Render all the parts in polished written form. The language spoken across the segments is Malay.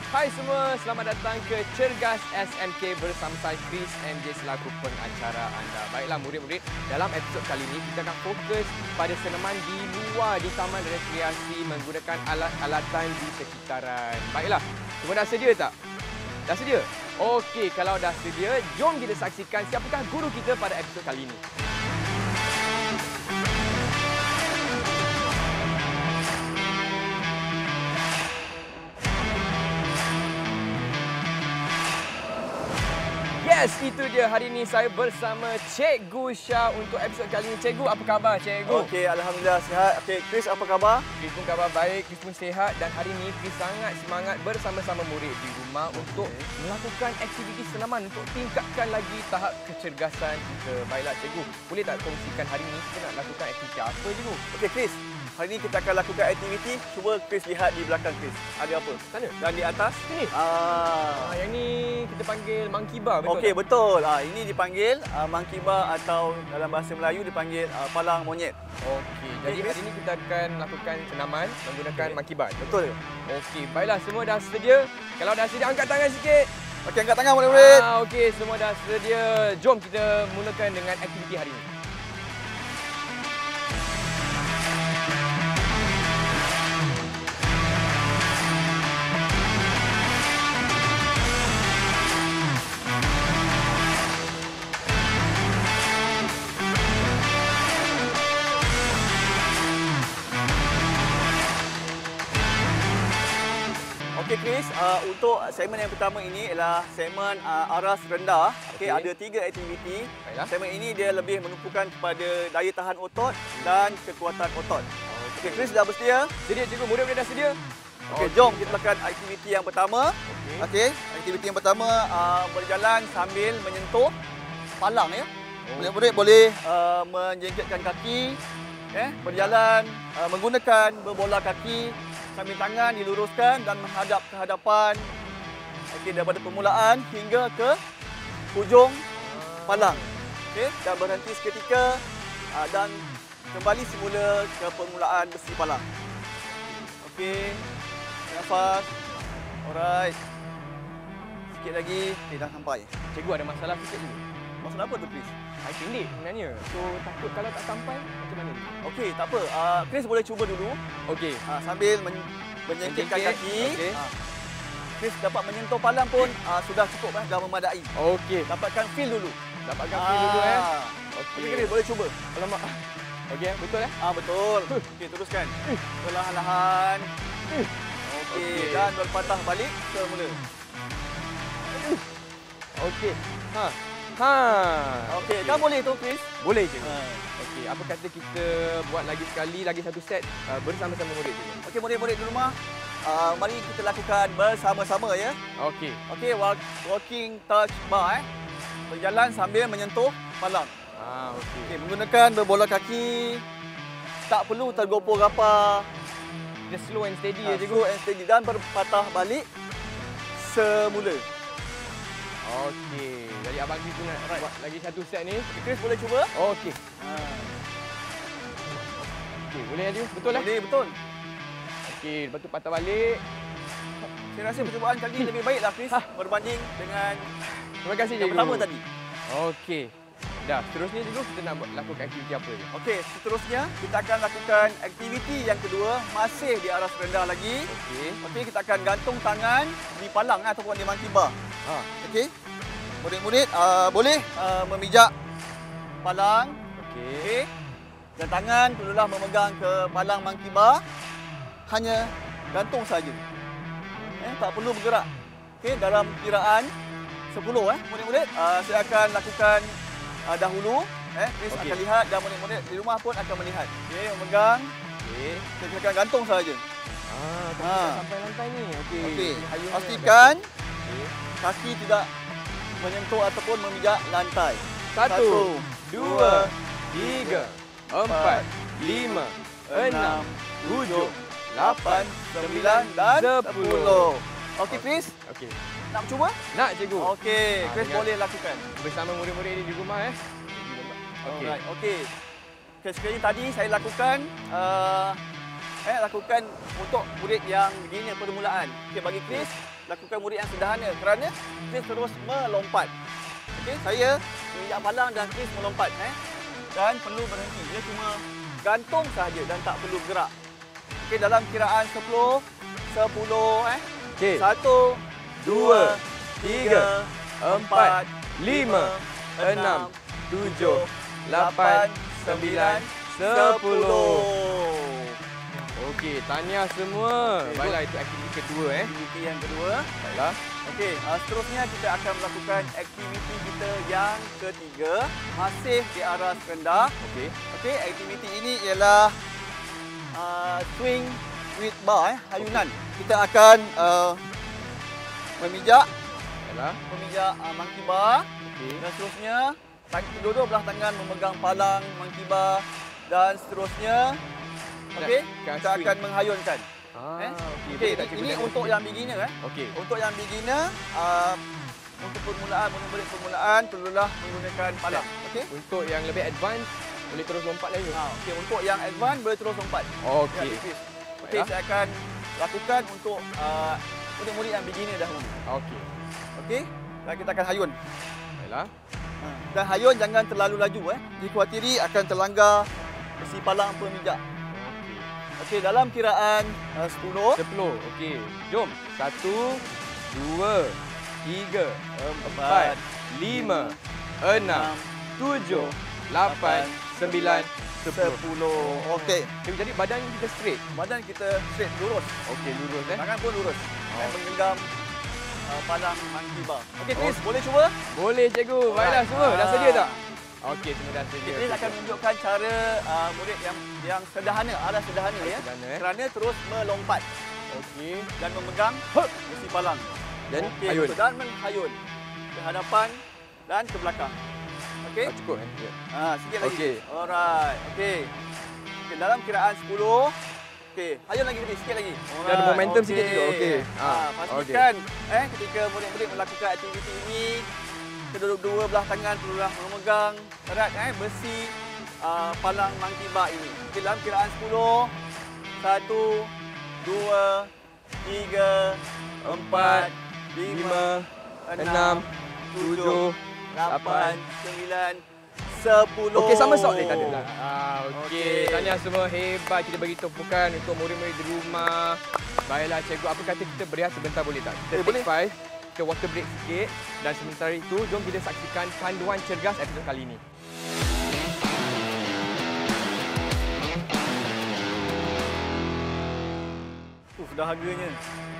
Hai semua, selamat datang ke Cergas SMK bersama saya Chris MJ selaku pengacara anda. Baiklah murid-murid, dalam episod kali ini kita akan fokus pada senaman di luar di taman rekreasi menggunakan alat-alatan di sekitaran. Baiklah, semua dah sedia tak? Dah sedia? Okey, kalau dah sedia, jom kita saksikan siapakah guru kita pada episod kali ini. Yes, itu dia. Hari ini saya bersama Cikgu Syah untuk episod kali ini. Cikgu, apa khabar Cikgu? Okey, alhamdulillah sihat. Okey, Chris apa khabar? Chris pun khabar baik, Chris pun sihat dan hari ini Chris sangat semangat bersama-sama murid di rumah untuk melakukan aktiviti senaman untuk tingkatkan lagi tahap kecergasan kita. Baiklah Cikgu, boleh tak kongsikan hari ini kita nak lakukan aktiviti apa Cikgu? Okey, Chris. Hari ini kita akan lakukan aktiviti. Cuba Chris lihat di belakang Chris. Ada apa? Sana? Dan di atas? Sini? Yang ni kita panggil monkey bar, betul? Okey, betul. Ini dipanggil monkey bar atau dalam bahasa Melayu dipanggil palang monyet. Okey, jadi hari ini kita akan lakukan senaman menggunakan monkey bar. Betul. Okey, baiklah semua dah sedia. Kalau dah sedia angkat tangan sikit. Okey, angkat tangan murid-murid. Okey, semua dah sedia. Jom kita mulakan dengan aktiviti hari ini. Okey Chris, untuk segmen yang pertama ini ialah segmen aras rendah. Okey, ada 3 aktiviti. Baiklah. Segmen ini dia lebih menumpukan kepada daya tahan otot dan kekuatan otot. Okey Chris, dah bersedia? Sedia cikgu, murid-murid dah sedia? Okey, jom kita lakukan aktiviti yang pertama. Okey, aktiviti yang pertama berjalan sambil menyentuh palang ya. Murid-murid boleh menjengkitkan kaki, berjalan menggunakan berbola kaki sambil tangan diluruskan dan menghadap ke hadapan. Okey, daripada permulaan hingga ke hujung palang. Okey, dan berhenti seketika dan kembali semula ke permulaan besi palang. Okey, nafas. Alright. Sikit lagi. Okey, dah sampai. Cikgu ada masalah sikit dulu. Masalah apa tu, Chris? Saya pendek sebenarnya. So takut kalau tak sampai macam mana? Okey, tak apa. Chris boleh cuba dulu. Okey. Sambil menjengkitkan kaki. Okey. Chris dapat menyentuh palang pun sudah cukup dah memadai. Okey. Dapatkan feel dulu. Dapatkan feel dulu Okey, Chris boleh cuba. Alamak. Okey, betul Betul. Okey, teruskan. Perlahan-lahan. Okey, dan berpatah balik semula. Okey. Okey, dah boleh tu, Chris? Boleh cikgu. Okey, apa kata kita buat lagi sekali, lagi satu set bersama-sama murid cikgu. Okey, murid-murid di rumah. Mari kita lakukan bersama-sama ya. Okey. Okey, walking touch bar berjalan sambil menyentuh palang. Okey. Okey, menggunakan berbola kaki. Tak perlu tergopoh gapar. Just slow and steady ya cikgu. Slow and steady dan berpatah balik semula. Okey. Jadi abang Chris nak buat lagi satu set ni. Chris boleh cuba? Okey. Okey, boleh ya cikgu? Betul Boleh, betul. Okey, lepas tu patah balik. Saya rasa percubaan kali ini lebih baiklah Chris berbanding dengan Terima kasih yang cikgu. pertama tadi. Okey. Dah, seterusnya cikgu kita nak lakukan aktiviti apa je? Okey, seterusnya kita akan lakukan aktiviti yang kedua masih di aras rendah lagi. Okey. Okey, kita akan gantung tangan di palang ataupun di monkey bar. Okey. Murid-murid boleh memijak palang. Okey. Dan tangan perlulah memegang ke palang monkey bar. Hanya gantung saja. Tak perlu bergerak. Okey, dalam kiraan 10 murid-murid saya akan lakukan dahulu. Chris akan lihat dan murid-murid di rumah pun akan melihat. Okey, memegang. Okey, kita akan gantung saja. Sampai lantai ni. Okey. Pastikan kaki tidak menyentuh ataupun memijak lantai. 1, 2, 3, 4, 5, 6, 7, 8, 9 dan 10. Okey, Chris? Okey. Nak cuba? Nak cikgu. Okey, Chris boleh lakukan. Bersama murid-murid ni di rumah Okey. Okey. Sekali tadi saya lakukan lakukan untuk murid yang beginner permulaan. Okey, bagi Chris lakukan murid yang sederhana kerana Chris terus melompat. Okey, saya menginjak palang dan Chris melompat dan perlu berhenti. Dia cuma gantung sahaja dan tak perlu gerak. Okey, dalam kiraan 10 Okey. 1 2 3 4 5 6 7 8 9 10. Okey, tahniah semua. Okey, Baiklah, itu aktiviti kedua Aktiviti yang kedua. Baiklah. Okey, seterusnya kita akan melakukan aktiviti kita yang ketiga, masih di aras rendah. Okey. Okey, aktiviti ini ialah swing with bar, hayunan. Kita akan memijak monkey bar. Okey. Dan seterusnya, kedua-dua belah tangan memegang palang monkey bar dan seterusnya. Okey, kita akan menghayunkan. Okey, ini untuk yang beginner Okey. Untuk yang beginner, untuk murid-murid permulaan perlulah menggunakan palang. Okey. Untuk yang lebih advance boleh terus lompat lagi. Okey, untuk yang advance boleh terus lompat. Okey. Okey, saya akan lakukan untuk murid-murid yang beginner dahulu. Okey. Okey, dan kita akan hayun. Baiklah. Dan hayun jangan terlalu laju Dikhawatiri akan terlanggar besi palang pemijak. Okey, dalam kiraan 10. 10. Okey. Jom. 1 2 3 4 5 6 7 8 9 10. Okey. Jadi badan kita straight. Badan kita straight, lurus. Okey, lurus Tangan pun lurus. Dan menggenggam palang monkey bar. Okey, Chris, boleh cuba? Boleh, cikgu. Baiklah semua. Dah sedia tak? Okey, semua dah sedia. Chris akan menunjukkan cara murid yang sederhana, arah sederhana kerana terus melompat. Okey. Dan memegang besi palang. Dan okey, hayun. Dan menghayun ke hadapan dan ke belakang. Okey? Cukup Ya. Sikit lagi. Okey. Alright. Okey. Okay, dalam kiraan 10. Okey, hayun lagi sikit lagi. Dia ada momentum sikit juga. Okey. Pastikan ketika murid-murid melakukan aktiviti ini, kedua-dua belah tangan perlulah memegang erat besi palang monkey bar ini. Okey, dalam kiraan 10. 1 2 3 4 5 6 7 8 9 10. Okey, sama soalan tadi lah. Okey. Tahniah semua, hebat. Kita bagi tumpukan untuk murid-murid di rumah. Baiklah cikgu, apa kata kita berehat sebentar boleh tak? Kita boleh. take 5, kita water break sikit. Dan sementara itu, jom kita saksikan panduan cergas episod kali ini. Dahaganya.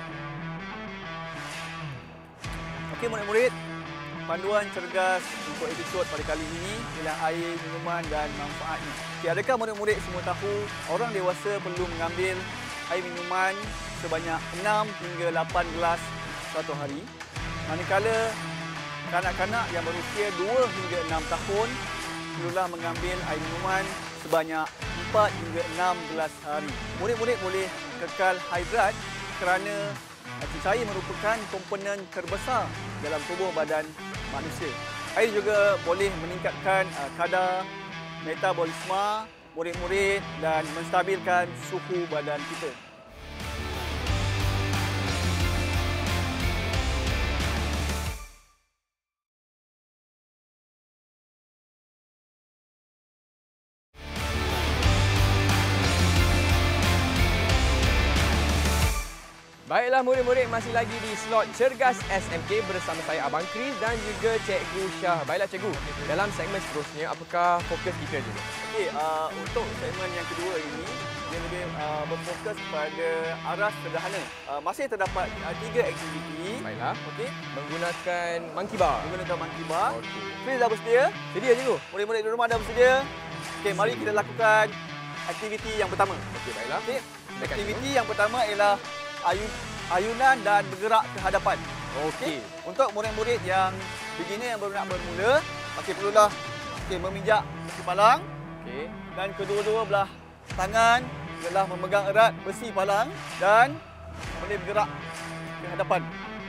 Okey murid-murid, panduan cergas untuk episod pada kali ini ialah air, minuman dan manfaatnya. Okey, adakah murid-murid semua tahu orang dewasa perlu mengambil air minuman sebanyak 6 hingga 8 gelas satu hari, manakala kanak-kanak yang berusia 2 hingga 6 tahun perlulah mengambil air minuman sebanyak 4 hingga 6 gelas sehari. Murid-murid boleh kekal hidrat kerana air merupakan komponen terbesar dalam tubuh badan manusia. Air juga boleh meningkatkan kadar metabolisme murid-murid dan menstabilkan suhu badan kita. Baiklah murid-murid, masih lagi di slot Cergas SMK bersama saya Abang Chris dan juga Cikgu Syah. Baiklah cikgu, dalam segmen seterusnya apakah fokus kita juga? Okey, untuk segmen yang kedua ini dia lebih berfokus pada aras sederhana. Masih terdapat 3 aktiviti. Baiklah. Okey, Menggunakan monkey bar. Okey. Chris dah bersedia? Sedia cikgu? Murid-murid di rumah dah bersedia? Okey, mari kita lakukan aktiviti yang pertama. Okey, baiklah. Okey. Aktiviti yang pertama ialah ayunan dan bergerak ke hadapan. Okey. Untuk murid-murid yang beginner yang baru nak bermula, perlulah memijak besi palang. Okey. Dan kedua-dua belah tangan adalah memegang erat besi palang dan boleh bergerak ke hadapan.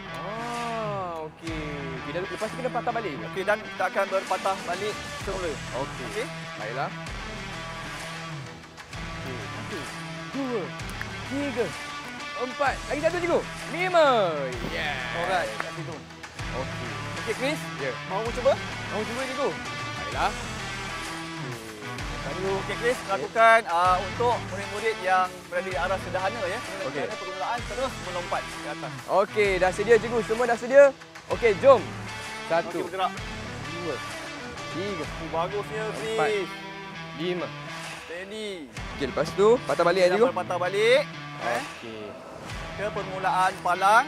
Okey. Lepas tu kita patah balik. Okey, dan kita akan berpatah balik semula. Okey. Baiklah. Okey. 1 2 3 4. Lagi satu cikgu. 5. Yeah. Alright, kat situ. Okey. Okey, Chris. Ya. Mau cuba? Mau cuba cikgu? Baiklah. Okey. Okey, Chris. Lakukan untuk murid-murid yang berada di arah sederhana ya. Okey. Permulaan terus melompat ke atas. Okey, dah sedia cikgu. Semua dah sedia? Okey, jom. 1, Okey, bergerak. 2, 3, Bagusnya, 4, Chris. 5. Steady. Okey, lepas tu patah balik ya cikgu? Patah balik. Okey. Ke permulaan palang.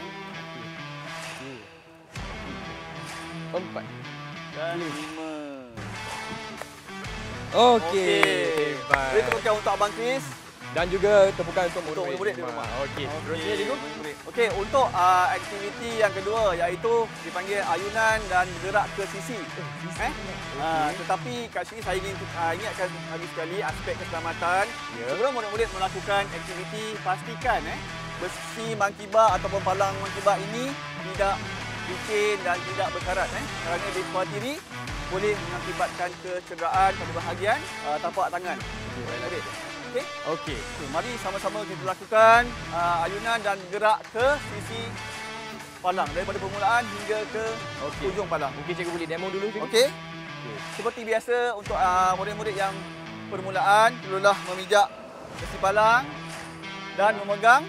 4. Dan 5. Okey. Boleh teruskan untuk Abang Chris. Dan juga tepukan untuk murid-murid di rumah. Okey. Terusnya cikgu. Okey, untuk aktiviti yang kedua iaitu dipanggil ayunan dan bergerak ke sisi. Tetapi kat sini saya ingin ingatkan lagi sekali aspek keselamatan. Ya. Sebelum murid-murid melakukan aktiviti, pastikan besi mangkibak ataupun palang mangkibak ini tidak licin dan tidak berkarat. Kerana dikhawatiri boleh mengakibatkan kecederaan pada bahagian tapak tangan. Okey. Okey. Mari sama-sama kita lakukan ayunan dan gerak ke sisi palang daripada permulaan hingga ke hujung palang. Mungkin cikgu boleh demo dulu cikgu. Okey. Seperti biasa untuk murid-murid yang permulaan perlulah memijak besi palang dan memegang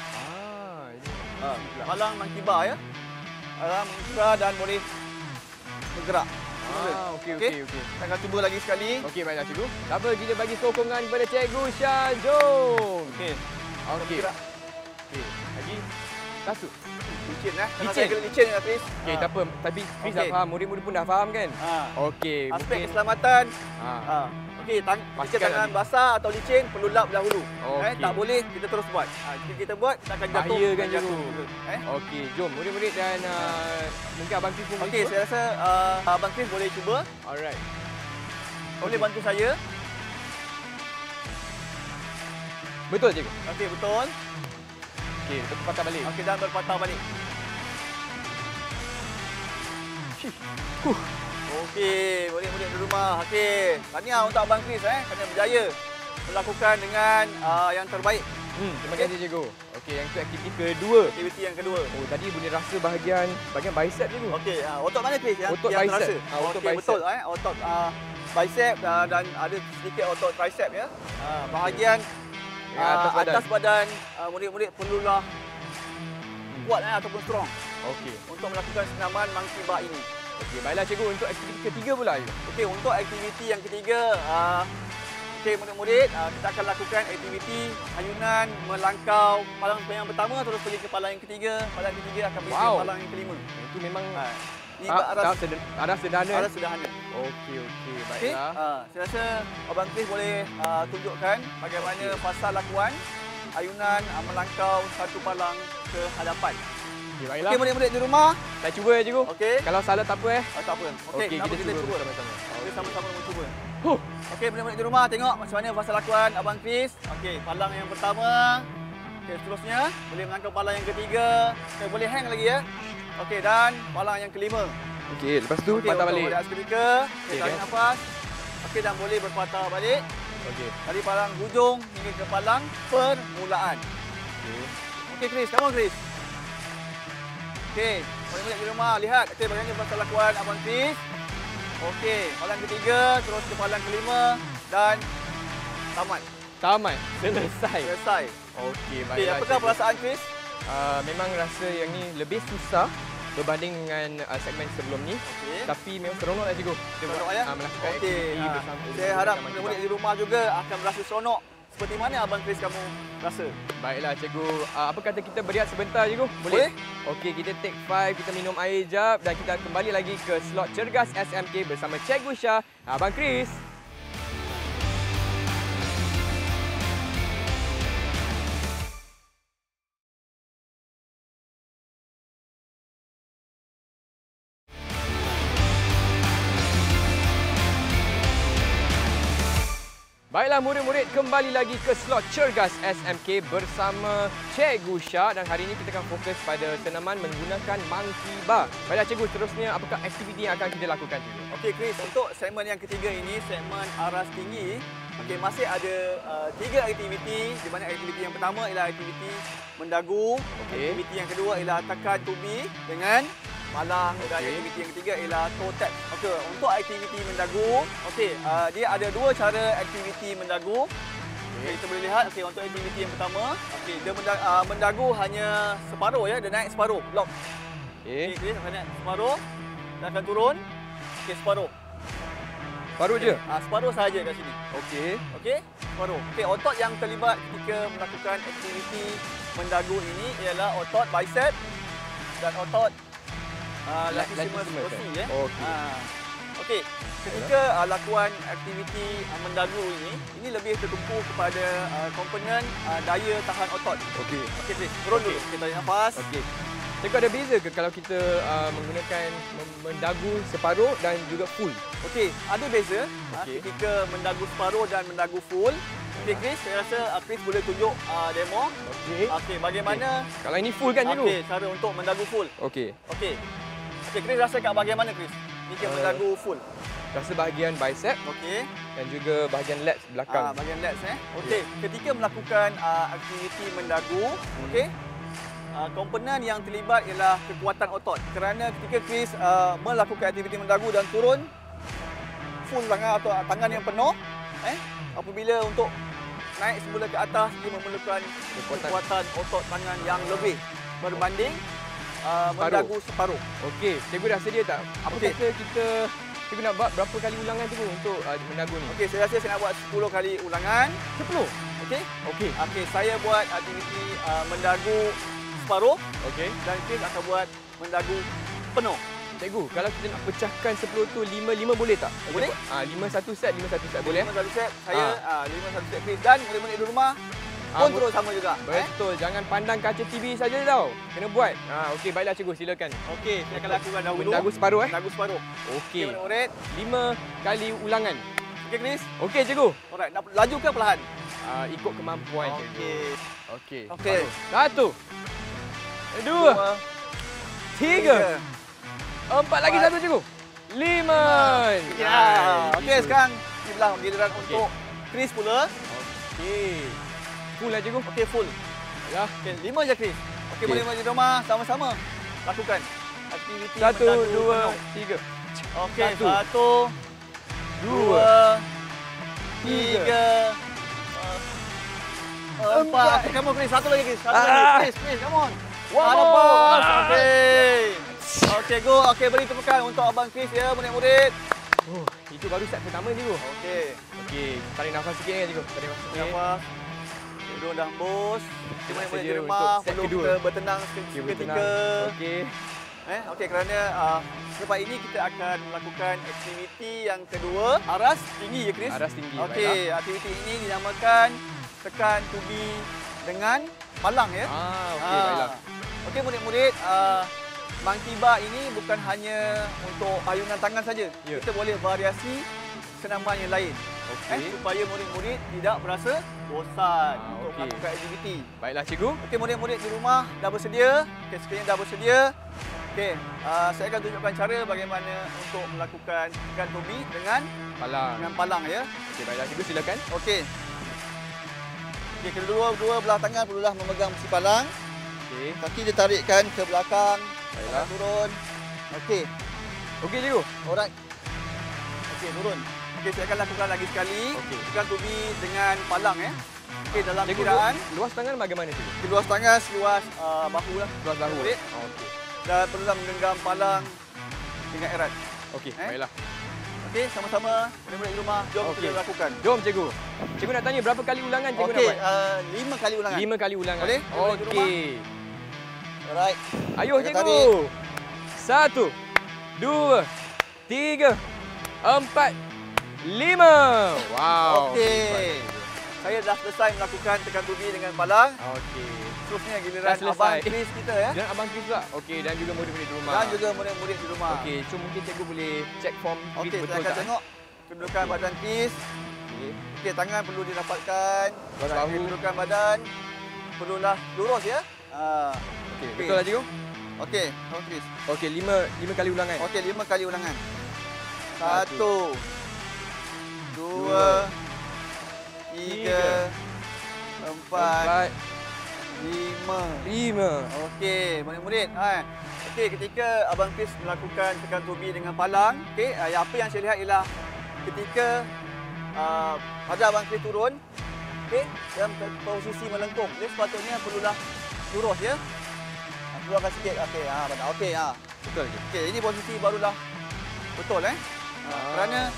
palang mangkibah ya. Palang mangkibah dan boleh bergerak. Okey. Saya akan cuba lagi sekali. Okey, baiklah cikgu. Tak apa, kita bagi sokongan kepada Cikgu Syah. Jom. Okey. Bergerak. Okey. Lagi satu. Licin Licin. Saya kena licin ya, Chris. Okey, tak apa. Tapi Chris dah faham, murid-murid pun dah faham kan? Okey. Aspek keselamatan. Okey, jika tangan basah atau licin perlu lap dahulu. Tak boleh kita terus buat. Jika kita buat kita akan jatuh. Bahaya kan cikgu? Okey, jom murid-murid dan mungkin Abang Chris pun Okey, saya rasa Abang Chris boleh cuba. Alright. Boleh bantu saya? Betul cikgu? Okey, betul. Okey, kita patah balik. Okey, dan berpatah balik. Okey, murid-murid di rumah. Okey, tahniah untuk Abang Chris kerana berjaya melakukan dengan yang terbaik. Terima kasih cikgu. Okey, yang itu aktiviti kedua. Aktiviti yang kedua. Oh, tadi boleh rasa bahagian bicep cikgu. Okey, otot mana Chris yang otot yang bicep. terasa? Otot Okey, bicep. betul otot bicep dan ada sedikit otot tricep ya. Bahagian atas badan murid-murid perlulah kuat ataupun strong. Okey. Untuk melakukan senaman mangkibah ini. Okey, baiklah cikgu, untuk aktiviti ketiga pula. Okey, untuk aktiviti yang ketiga okey murid-murid kita akan lakukan aktiviti ayunan melangkau palang yang pertama terus pergi ke palang yang ketiga, palang yang ketiga akan pergi ke palang yang kelima. Itu memang arah sederhana. sederhana. Okey, baiklah. Saya rasa Abang Chris boleh tunjukkan bagaimana fasa lakuan ayunan melangkau satu palang ke hadapan. Okey, baiklah. Okey, murid-murid di rumah. Saya cuba ya cikgu. Okey. Kalau salah tak apa Tak apa. Okey, kita cuba sama-sama. Kita sama-sama mencuba. Okey, murid-murid di rumah tengok macam mana fasa lakuan Abang Chris. Okey, palang yang pertama. Okey, seterusnya boleh melangkau palang yang ketiga. Okey, boleh hang lagi ya. Okey, dan palang yang kelima. Okey, lepas tu patah balik. Okey, seketika. Okey, tarik nafas. Okey, dan boleh berpatah balik. Okey. Dari palang hujung hingga ke palang permulaan. Okey, Chris. Come on, Chris. Okey, murid-murid di rumah lihat. Okey, bagaimana fasa lakuan Abang Chris. Okey, palang ketiga terus ke palang kelima dan tamat. Selesai. Okey, baiklah. Apakah perasaan Chris? Memang rasa yang ni lebih susah berbanding dengan segmen sebelum ni. Tapi memang seronok lah cikgu. Seronok ya? Melakukan aktiviti bersama. Saya harap murid-murid di rumah juga akan merasa seronok seperti mana Abang Chris kamu rasa. Baiklah cikgu. Apa kata kita berehat sebentar cikgu? Boleh? Okey, kita take 5, kita minum air jap dan kita kembali lagi ke slot Cergas SMK bersama Cikgu Syah, Abang Chris. Baiklah murid-murid, kembali lagi ke slot Cergas SMK bersama Cikgu Syah dan hari ini kita akan fokus pada senaman menggunakan monkey bar. Baiklah cikgu, terusnya apakah aktiviti yang akan kita lakukan cikgu? Okey Chris, untuk segmen yang ketiga ini, segmen aras tinggi, Okey, masih ada 3 aktiviti, di mana aktiviti yang pertama ialah aktiviti mendagu, aktiviti yang kedua ialah tekan tubi dengan palang dan aktiviti yang ketiga ialah toe tap. Okey, untuk aktiviti mendagu, dia ada 2 cara aktiviti mendagu. Okay, kita boleh lihat untuk aktiviti yang pertama, dia mendagu hanya separuh ya, dia naik separuh, lock. Okey, akan naik separuh dan akan turun. Separuh. Separuh je? Separuh sahaja kat sini. Okey, separuh. Otot yang terlibat ketika melakukan aktiviti mendagu ini ialah otot bicep dan otot latissimus dorsi ya. Okey, ketika lakukan aktiviti mendagu ini lebih tertumpu kepada komponen daya tahan otot. Okey, Chris, turun dulu. Kita tarik nafas. Cikgu, ada beza ke kalau kita menggunakan mendagu separuh dan juga full? Okey, ada beza ketika mendagu separuh dan mendagu full. Okey, Chris, saya rasa Chris boleh tunjuk demo. Okey, bagaimana? Kalau ini full kan, cikgu? Okey, cara untuk mendagu full. Okey, Chris rasa kat bahagian mana, Chris? Jika mendagu full. rasa bahagian bicep dan juga bahagian lats belakang. Bahagian lats Okey, ketika melakukan aktiviti mendagu, komponen yang terlibat ialah kekuatan otot. Kerana ketika Chris melakukan aktiviti mendagu dan turun full tangan atau tangan yang penuh, apabila untuk naik semula ke atas, dia memerlukan kekuatan otot tangan yang lebih berbanding mendagu separuh. Okey, cikgu dah sedia tak? Apa kata cikgu nak buat berapa kali ulangan cikgu untuk mendagu ni? Okey, saya rasa saya nak buat 10 kali ulangan. 10? Okey, saya buat aktiviti mendagu separuh. Dan Chris akan buat mendagu penuh. Cikgu, kalau kita nak pecahkan 10 tu 5 boleh tak? Boleh? 5 satu set boleh? 5 satu set, saya 5 satu set Chris. Dan murid-murid di rumah pun terus sama juga. Betul, jangan pandang kaca TV saja tau. Kena buat. Okey, baiklah cikgu, silakan. Okey, saya akan lakukan dahulu. Mendagu separuh Mendagu separuh. Okey. Murid-murid, 5 kali ulangan. Okey, Chris? Okey, cikgu. Alright, nak laju ke perlahan? Ikut kemampuan cikgu. Okey. 1 2 3 4 lagi satu cikgu. 5. Okey, sekarang inilah giliran untuk Chris pula. Okey. Full lah cikgu. Okey, full. Ya. Okey, 5 je Chris. Okey, murid-murid di rumah sama-sama lakukan aktiviti 1 2 3. Okey, 1 2 3 4. Come on Chris, satu lagi Chris. Chris, come on. Okey, go. Okey, beri tepukan untuk abang Chris ya, murid-murid. Itu baru set pertama cikgu. Okey, tarik nafas sikit kan cikgu. Tarik nafas. Duduk dah bos. Murid-murid di rumah perlu kita bertenang seketika. Okey, kerana selepas ini kita akan melakukan aktiviti yang kedua, aras tinggi ya Chris. Aras tinggi. Okey, aktiviti ini dinamakan tekan tubi dengan palang ya. Okey, baiklah. Okey, murid-murid, monkey bar ini bukan hanya untuk ayunan tangan saja. Kita boleh variasi senaman yang lain. Supaya murid-murid tidak berasa bosan untuk melakukan aktiviti. Baiklah cikgu. Okey, murid-murid di rumah dah bersedia. Okey, sekiranya dah bersedia. Okey, saya akan tunjukkan cara bagaimana untuk melakukan tekan tubi dengan palang ya. Okey, baiklah cikgu, silakan. Okey. Okey, kedua belah tangan perlulah memegang besi palang. Kaki ditarikkan ke belakang. Baiklah. Turun. Okey. Okey cikgu. Alright. Okey, turun. Okey, saya akan lakukan lagi sekali. Tekan tubi dengan palang ya. Okey, dalam kiraan. Luas tangan bagaimana cikgu? Luas tangan seluas bahu lah. Luas bahu. Okey. Dan perlulah menggenggam palang dengan erat. Okey, baiklah. Okey, sama-sama murid-murid di rumah, jom kita lakukan. Jom cikgu. Cikgu nak tanya berapa kali ulangan cikgu nak buat? 5 kali ulangan. 5 kali ulangan. Boleh? Okey. Alright. Ayuh cikgu. 1 2 3 4 5. Wow. Okey. Saya dah selesai melakukan tekan tubi dengan palang. Okey. Terusnya giliran abang Chris kita ya. Dan abang Chris pula. Okey, dan juga murid-murid di rumah. Dan juga murid-murid di rumah. Okey, cuma mungkin cikgu boleh check form Chris betul tak? Okey, saya akan tengok kedudukan badan Chris. Okey, tangan perlu dirapatkan. Kedudukan badan perlulah lurus ya. Okey, betul lah cikgu? Okey, abang Chris. Okey, 5 kali ulangan. Okey, 5 kali ulangan. 1 2 3, 4, 5. Okey, murid-murid. Okey, ketika Abang Chris melakukan tekan tubi dengan palang, okey, apa yang saya lihat ialah ketika pada Abang Chris turun, okey, dalam posisi melengkung. Dia sepatutnya perlulah lurus ya. Keluarkan sikit. Okey, benar. Okey, Betul je. okey, ini posisi barulah betul kerana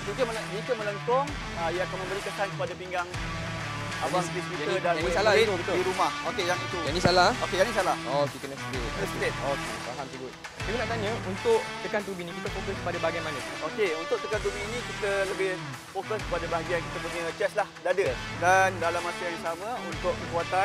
jika melengkung, ia akan memberi kesan kepada pinggang Abang Chris kita dan yang salah itu betul. di rumah. Okey, yang itu. Yang ni salah. Okey, yang ni salah. Oh, okey, kena straight. Okey, faham cikgu. Cikgu nak tanya, untuk tekan tubi ni kita fokus pada bahagian mana? Okey, untuk tekan tubi ini kita lebih fokus pada bahagian kita punya chest lah, dada. Dan dalam masa yang sama untuk kekuatan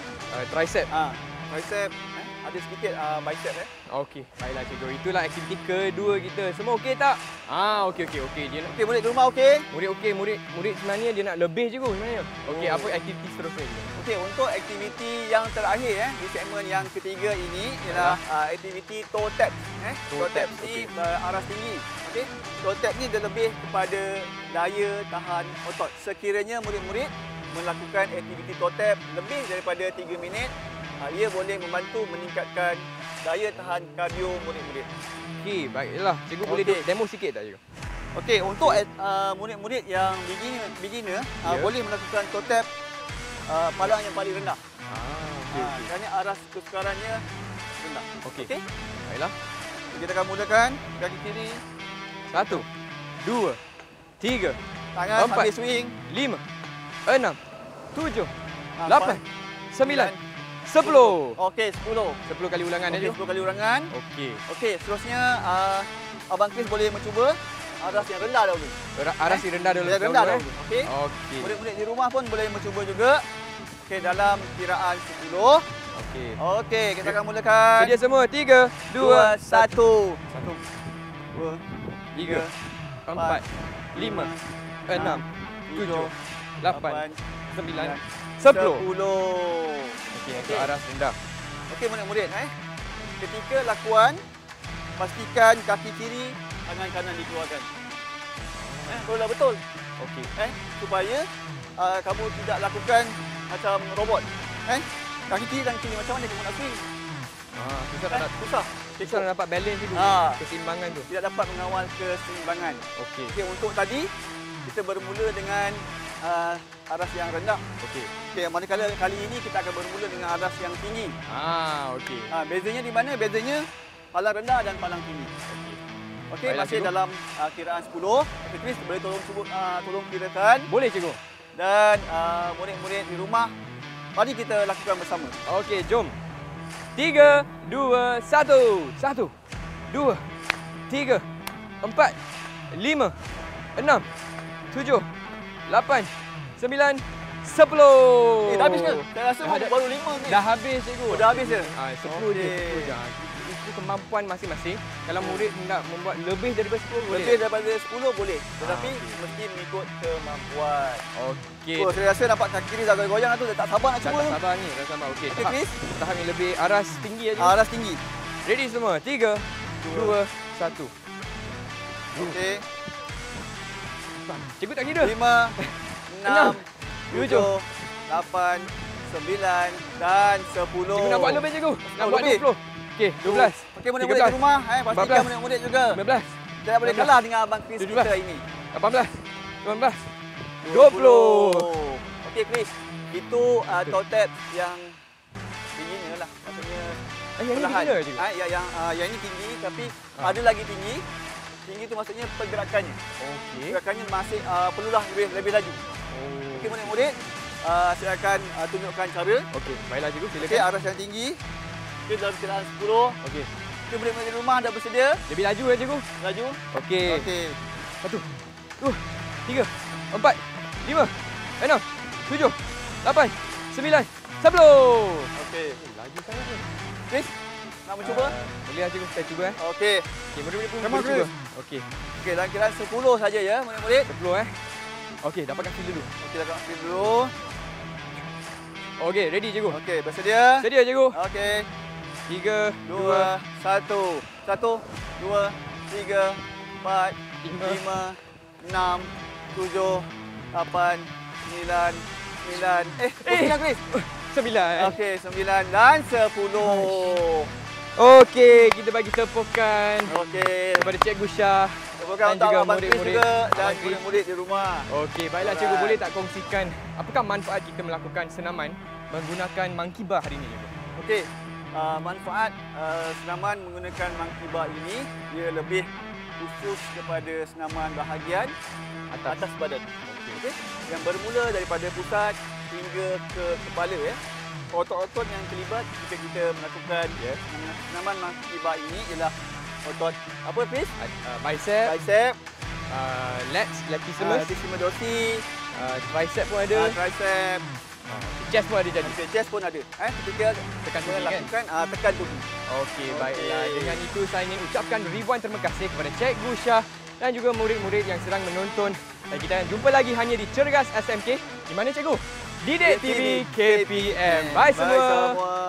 Tricep. tricep, ada sedikit bicep Okey, baiklah cikgu. Itulah aktiviti kedua kita. Semua okey tak? Okey. Dia nak Okey, murid di rumah okey? murid okey, murid sebenarnya dia nak lebih cikgu sebenarnya. Okey, apa aktiviti seterusnya cikgu? Okey, untuk aktiviti yang terakhir di segmen yang ketiga ini ialah aktiviti toe tap. Toe tap ni aras tinggi. Okey. Toe tap ni dia lebih kepada daya tahan otot. Sekiranya murid-murid melakukan aktiviti toe tap lebih daripada 3 minit, ia boleh membantu meningkatkan daya tahan kardio murid-murid. Okey, baiklah. Cikgu boleh demo sikit tak cikgu? Okey, untuk murid-murid yang beginner boleh melakukan toe tap palang yang paling rendah. Okey. Kerana aras kesukarannya rendah. Okey. Okey? Baiklah. Kita akan mulakan kaki kiri, 1, 2, 3, tangan 4, sambil swing. 5, 6, 7, 8, 9, 10. Okey, 10. 10 kali ulangan Okey, aja. 10 kali ulangan. Okey. Okey, seterusnya Abang Chris boleh mencuba aras yang rendah dahulu. Aras yang rendah dulu. Yang rendah dahulu. Okey. Okey. Murid-murid di rumah pun boleh mencuba juga. Okey, dalam kiraan 10. Okey. Okey, kita akan mulakan. Sedia semua. 3, 2, 1. 1, 2, 3, 4, 5, 6, 7, 8, 9, 10. Okey, itu aras rendah. Okey, murid-murid ketika lakuan, pastikan kaki kiri, tangan kanan dikeluarkan. Betul betul. Okey. Supaya kamu tidak lakukan macam robot. Kaki kiri dan kiri macam mana kamu nak swing? Susah. Susah nak dapat balance tu. Keseimbangan tu. Tidak dapat mengawal keseimbangan. Okey. Okey, untuk tadi kita bermula dengan aras yang rendah. Okey. Okey, manakala kali ini kita akan bermula dengan aras yang tinggi. Okey. Bezanya di mana? Bezanya palang rendah dan palang tinggi. Okey, masih dalam kiraan 10. Okey, Chris boleh tolong kirakan. Boleh cikgu. Dan murid-murid di rumah, mari kita lakukan bersama. Okey, jom. 3, 2, 1. 1, 2, 3, 4, 5, 6, 7, 8, 9, 10. Dah habis ke? Saya rasa baru 5 ni. Dah habis cikgu. Dah habis je? 10 je. Itu kemampuan masing-masing. Kalau murid nak membuat lebih daripada 10 boleh. Lebih daripada 10 boleh. Tetapi mesti mengikut kemampuan. Okey. Saya rasa nampak kaki kiri dah goyang tu. Dah tak sabar nak cuba. Tak sabar ni. Dah sabar. Okey. Okey, Chris. Tahap yang lebih aras tinggi aja. Aras tinggi. Ready semua? 3, 2, 1. Okey. Cikgu tak kira. 5, 6, 7, 8, 9 dan 10. Cikgu nak buat lebih cikgu. Nak buat lebih. 20. Okey, 12. Okey, murid-murid di rumah, pastikan murid-murid juga. 19. Kita boleh kalah dengan Abang Chris kita ini. 18. 19. 20. Okey, Chris. Itu toe tap yang beginner lah. Maksudnya Yang ni perlahan. beginner cikgu. Yang ini tinggi tapi ada lagi tinggi. Tinggi itu maksudnya pergerakannya. Okey. Pergerakannya masih perlulah lebih laju. Okey, murid-murid, saya akan tunjukkan cara. Okey, baiklah cikgu, silakan. Okey, aras yang tinggi. Okey, dalam kiraan 10. Okey. Okey, murid-murid di rumah dah bersedia? Lebih laju cikgu. Laju? Okey. Okey. 1, 2, 3, 4, 5, 6, 7, 8, 9, 10. Okey. Laju sangat ni. Chris, nak mencuba? Boleh lah cikgu, saya cuba Okey. Okey, murid-murid pun Come on, boleh cuba. Chris. Okey, Okey, dalam kiraan 10 saja ya, murid-murid. 10 Okey, dapatkan feel dulu. Okey, dah kat screen dulu. Okey, ready cikgu. Okey, bersedia? Sedia cikgu. Okey. 3, 2, 1. 1, 2, 3, 4, 5, 5, 6, 7, 8, 9 Chris. 9. Okey, 9 dan 10. Okey, kita bagi tepukan Okey. kepada Cikgu Syah Tepukan dan untuk juga Abang Chris murid-murid juga dan Abang Chris. murid-murid di rumah. Okey, baiklah Cikgu, boleh tak kongsikan apakah manfaat kita melakukan senaman menggunakan monkey bar hari ini, Cikgu? Okey. Manfaat senaman menggunakan monkey bar ini dia lebih khusus kepada senaman bahagian atas badan. Okey. Yang bermula daripada pusat hingga ke kepala ya. Otot-otot yang terlibat ketika kita melakukan senaman monkey bar ini ialah otot apa Chris? Bicep, lats, latissimus, latissimus dorsi, tricep pun ada, tricep, chest pun ada jadi. okay, chest pun ada. Ketika Tekan tubuh kan? melakukan tekan tubuh. Okey, baiklah. Dengan itu saya ingin ucapkan ribuan terima kasih kepada Cikgu Syah dan juga murid-murid yang sedang menonton. Dan kita akan jumpa lagi hanya di Cergas SMK. Di mana Cikgu? Didik TV KPM. Bye semua.